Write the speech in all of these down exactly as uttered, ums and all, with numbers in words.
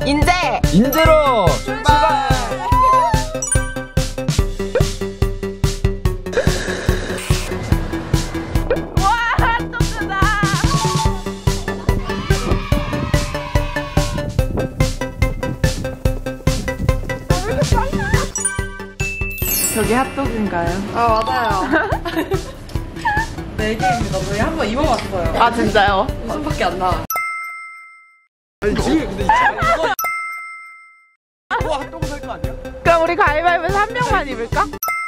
인제! 인제로 출발! 저게 핫도그인가요? 아 맞아요. 네 개입니다. 저희 한번 입어봤어요. 아 진짜요? 웃음밖에 안 나. 아니 지금 근데 이거 이거 핫도그 살 거 아니야? 그럼 우리 가위바위보에서 한 명만 입을까?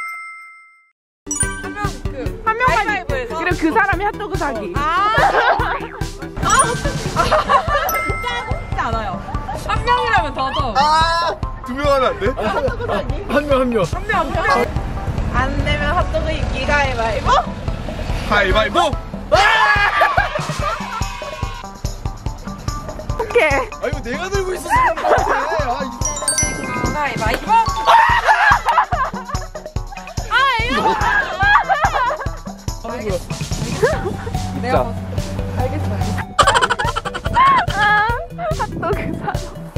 한 명 그 한 명만 가위바위보에서? 그럼 그 사람이 핫도그 사기. 아. 아 진짜 하고 싶지 않아요. 한 명이라면 더 더. 아! 두 명 하면 안 돼? 핫도그 사기? 한 명 한 명. 한 명 한 명. 안 되면 핫도그 입기 가위바위보? 가위바위보! 오케이. 아 이거 내가 들고 있어서 그런 거 같아. 아, 이거. 가위바위보. 아 이거. 하는 거야. 내가 뭐- 알겠어요. 아, 핫도그 사러.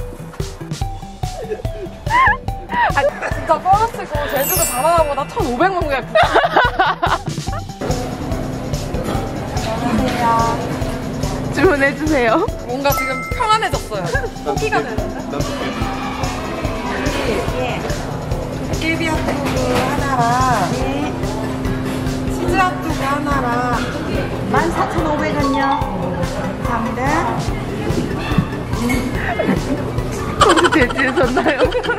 진짜 버스고 제주도 바나나보다 천오백만 개. 주문해주세요. 뭔가 지금 평안해졌어요. 포기가 되는데? 난 볼게. 깨비 핫도그 하나랑 치즈 핫도그 하나랑 만 사천오백 원요. 감사합니다. 혹시 제주에서나요?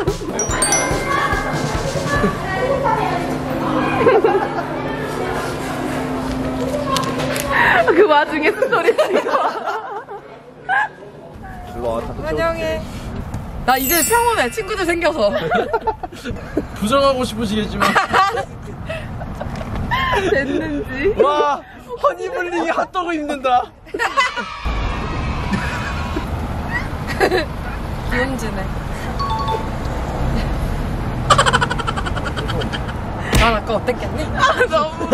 그 와중에 스토리 찍어. 일로 와. 다 환영해. 나 이제 평온해. 친구들 생겨서. 부정하고 싶으시겠지만. 됐는지. 와! 허니블링이 핫도그 입는다. 귀염지네. 난 아까 어땠겠니? 아, 너무.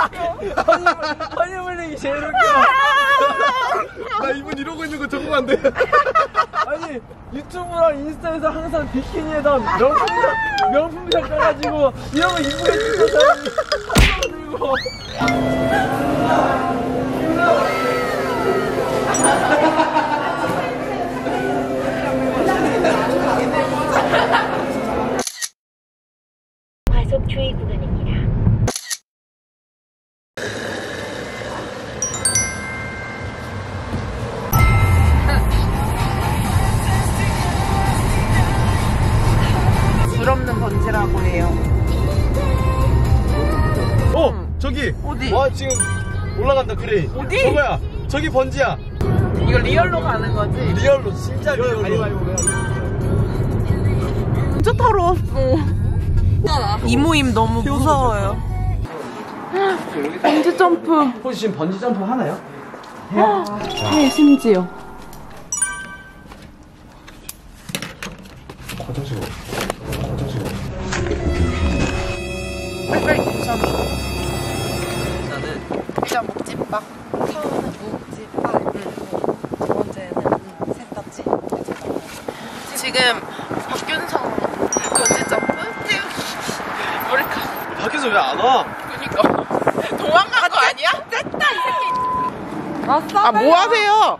허니블링이 제일 웃겨. 나 이분 이러고 있는 거 적응 안 돼. 아니 유튜브랑 인스타에서 항상 비키니에다 명품샷 명품샷 떠가지고 이런 거 이쁘게 찍는 사람이 핫도그 들고. 과속 주의 구간입니다. 물 없는 번지라고 해요. 어 응. 저기 어디? 와 지금 올라간다 크레인. 어디? 저거야 저기 번지야. 이거 리얼로 가는 거지? 리얼로 진짜 리얼로. 진짜 타러 왔어. 이 모임 너무 무서워요. 번지 점프. 혹시 지금 번지 점프 하나요? 해 심지어. 화장실. 화장실. 빨리빨리 괜찮아. 나는 일단 묵집밥. 처음은 묵집밥. 두 번째는 셋다치. 지금 박균성 번지 점프 태우기. 머리카. 밖에서 왜 안 와? 그니까. 도망간 거 아니야? 됐다 이 새끼. 왔어? 아, 뭐 하세요?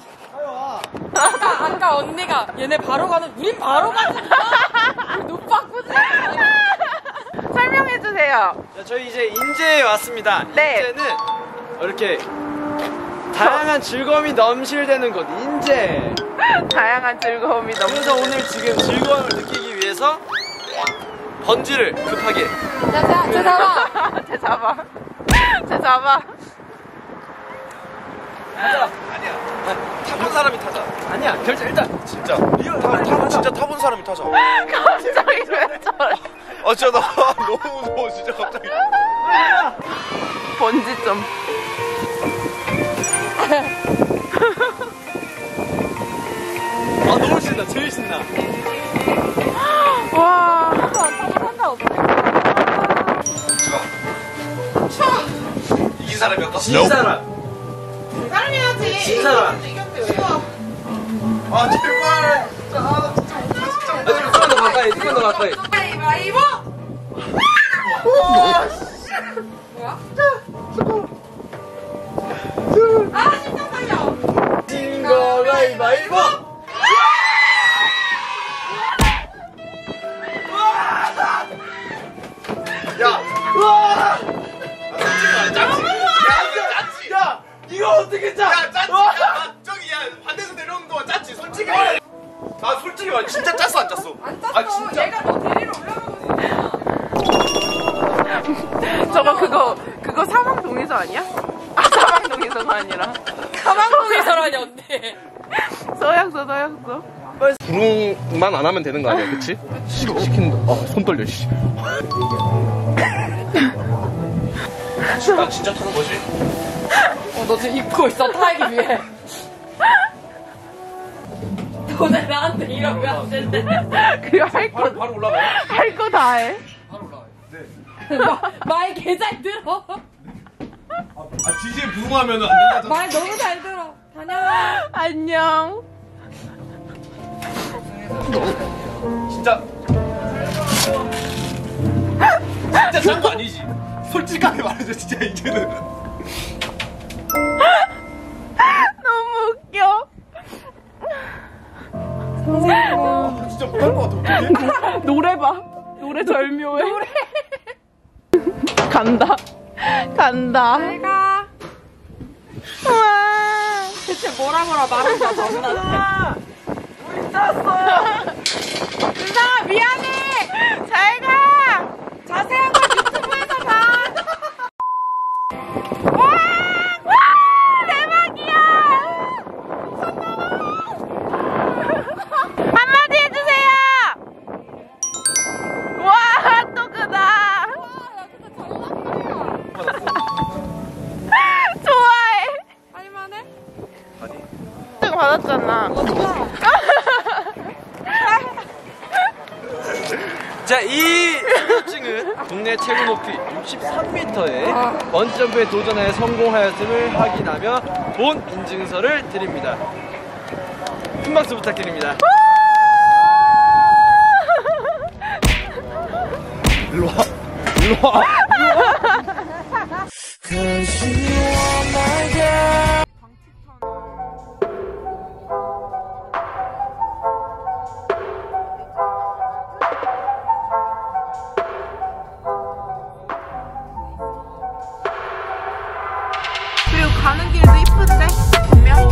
아까, 아까 언니가 얘네 바로 가는, 우린 바로 가는 눈 바꾸지? 설명해주세요. 자, 저희 이제 인제에 왔습니다. 네. 인제는 이렇게 다양한 즐거움이 넘실대는 곳 인제. 다양한 즐거움이 너무. 그래서 오늘 지금 즐거움을 느끼기 위해서 번지를 급하게. 자, 자, 자, 잡아. 쟤 잡아. 쟤 잡아. 타자. 아니야. 아, 타본 사람이 타자. 아니야. 결정 일단. 진짜. 리얼 타, 타, 진짜 타본 사람이 타자. 갑자기 왜 저래? 아 진짜 나 너무 무서워 진짜 갑자기. 번지 점. 아 너무 신나. 제일 신나. 와. 한자 없어. 이긴 사람이 없다. 진 사람. 사람이야지. 진 사람. 이겼는데 왜? 아 제발. 진짜 하나. 가위바위보. 우와 뭐야? 아 진짜 살려. 진거 가위바위보. 야! 우와! 짰지! 야! 이거 어떻게 짜! 야 짰지! 야 저기 야 반대에서 내려오는 동안 짰지 솔직히 말해. 아 솔직히 말해 진짜 짰어 안 짰어? 안 짰어. 아 진짜? 얘가 너 데리러 올라가고 있어. 저거 그거 그거 사망 동의서 아니야? 아 사망 동의서가 아니라 가방 동의서라니 언니. 서약서 서약서. 부릉만 안 하면 되는 거 아니야 그치? 시, 시키는 거. 아 손 떨려 씨. 난 진짜 타는 거지? 어, 너 지금 입고 있어 타기 위해. 너네 나한테 이러면 안 된대. 그거 할 거 바로, 바로 올라가요? 할 거 다 해. 바로 올라가요. 네. 말 개 잘 들어. 아 지지에 부응하면 안 된다잖아. 말 너무 잘 들어. 다녀. 안녕. 진짜 진짜 짠 거 아니지? 솔직하게 말해줘 진짜 이제는. 너무 웃겨. 아, 진짜 못할 것 같아 어떡해? 노래 봐. 노래 절묘해. 노래. 간다. 간다. 내가 와. 대체 뭐라 뭐라 말한 거야 너무나. 우리 짰어요. 은상아 미안해. 잘 가. 자세한 건 유튜브에서 봐. 와! 와! 대박이야! 한마디 해주세요! 와, 또 크다! 좋아해! 할만해? 등 받았잖아. 자, 이 자격증은 국내 최고 높이 육십삼 미터의 번점프에 도전하여 성공하였음을 확인하며 본 인증서를 드립니다. 큰 박수 부탁드립니다. 일로 와 일로 와. 그리고 가는 길도 이쁜데? 분명?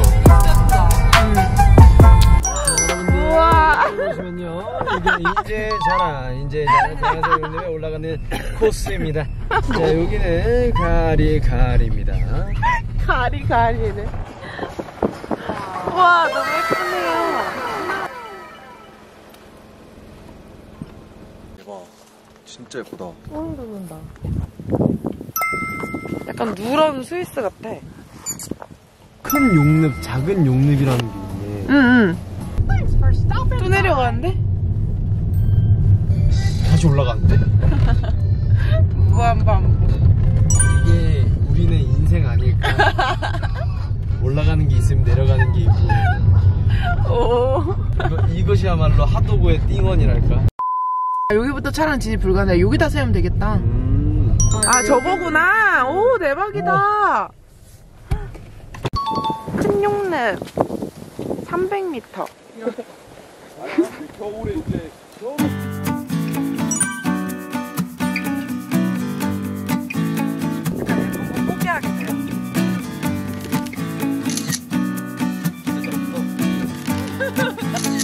우와. 보시면요, 이게 인제 자랑, 인제 자랑 자랑스러운데 올라가는 코스입니다. 자, 여기는 가리가리입니다. 가리가리네. 우와, 너무 예쁘네요. 대박, 진짜 예쁘다. 소름 돋는다. 약간 누런 스위스 같아. 큰 용늪, 작은 용늪이라는 게 있네. 응, 응. 또 내려가는데? 다시 올라가는데? 무한반복. 이게 우리는 인생 아닐까? 올라가는 게 있으면 내려가는 게 있고. 오. 이거, 이것이야말로 핫도그의 띵원이랄까? 여기부터 차량 진입 불가능해. 여기다 세우면 되겠다. 음. 아, 저거구나. 오, 대박이다. 큰 용렙. 삼백 미터. 겨울에 이제 겨울 포기하게 돼요.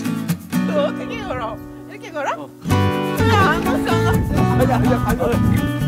너 어떻게 걸어? 이렇게 걸어? 어. 안 갔어, 안 갔어. 아니 아니 아니